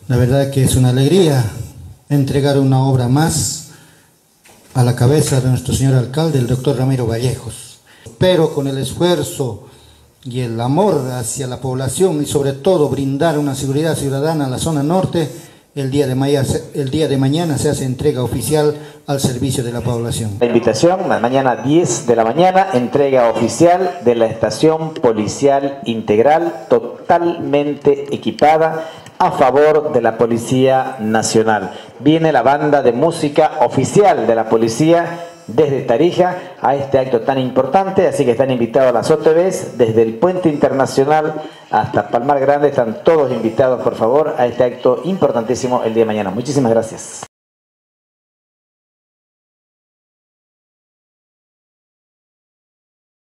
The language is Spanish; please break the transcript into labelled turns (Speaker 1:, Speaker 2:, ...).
Speaker 1: La verdad que es una alegría entregar una obra más a la cabeza de nuestro señor alcalde, el doctor Ramiro Vallejos. Pero con el esfuerzo y el amor hacia la población y sobre todo brindar una seguridad ciudadana a la zona norte, el día de mañana se hace entrega oficial al servicio de la población.
Speaker 2: La invitación, mañana 10 de la mañana, entrega oficial de la estación policial integral totalmente equipada a favor de la Policía Nacional. Viene la banda de música oficial de la policía desde Tarija a este acto tan importante, así que están invitados las OTVs desde el Puente Internacional hasta Palmar Grande, están todos invitados por favor a este acto importantísimo el día de mañana. Muchísimas gracias.